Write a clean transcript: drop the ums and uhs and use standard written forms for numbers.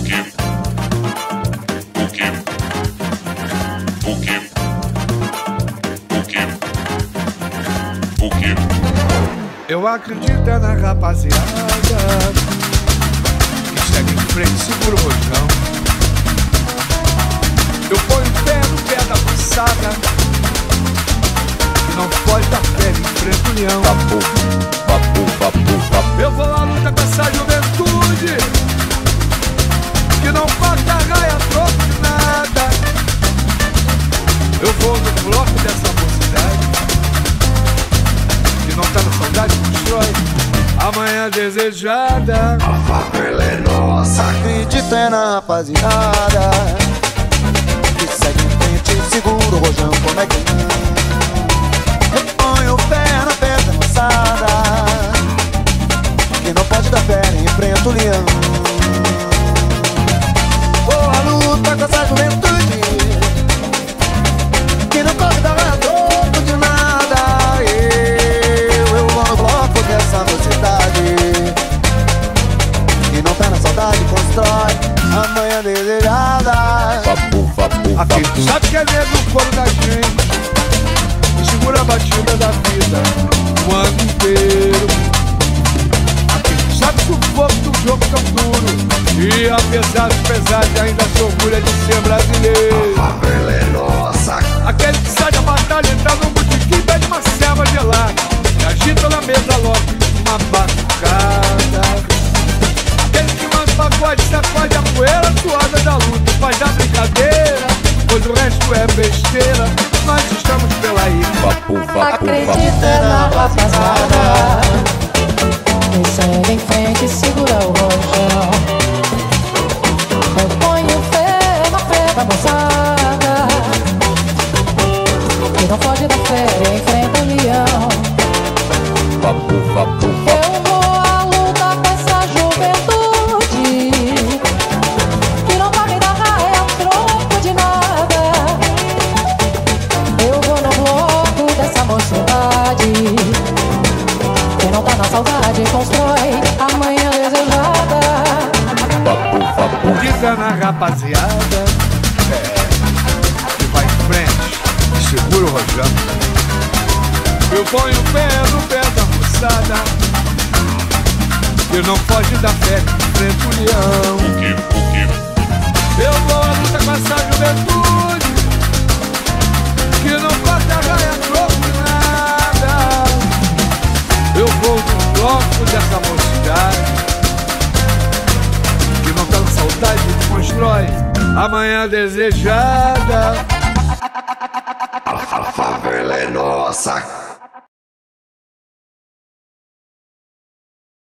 Eu acredito na rapaziada que segue em frente, segura o rojão. Eu ponho o pé no pé da moçada que não pode dar pé, enfrenta o leão. Eu vou à luta com essa juventude que não corta raia, troco de nada. Eu vou no bloco dessa mocidade que não tá na saudade, constrói amanhã desejada. A favela é nossa. Acredita na rapaziada que segue em frente, segura o rojão, como é que não? Eu ponho o pé na pé da moçada que não pode dar pé, enfrenta o leão. Vou à luta com essa juventude que não corre da raia, troco de nada. Eu vou no bloco dessa mocidade que não tá na saudade, constrói amanhã desejada. Aqui tu sabe que é negro o coro da gente e segura a batida da vida o ano inteiro. Aqui tu sabe que o fogo do jogo tão duro e apesar dos pesares ainda se orgulha de ser brasileiro. A favela é nossa. Aquele que sai da batalha, entra no botequim e pede uma selva gelada e agita na mesa logo uma batucada. Aquele que manda pagode, sacode a poeira suada da luta, faz da brincadeira, pois o resto é besteira. Nós estamos pela ilha. Acredita na rapaziada que segue em frente, segura o rojão. Eu ponho o pé na pé da moçada que não pode dar fé, enfrenta o leão. Eu vou à luta com essa juventude que não corre da raia, troco de nada. Eu vou no bloco dessa mocidade que não tá na saudade, constrói amanhã desejada. Diga na rapaziada que vai em frente e segura o rojão. Eu ponho o pé no pé da moçada que não pode dar fé, enfrenta o leão. Eu vou à luta com essa juventude que não corta raia, troco de nada. Eu vou no bloco dessa mocidade que não tá na saudade, que constrói amanhã desejada. A favela é nossa.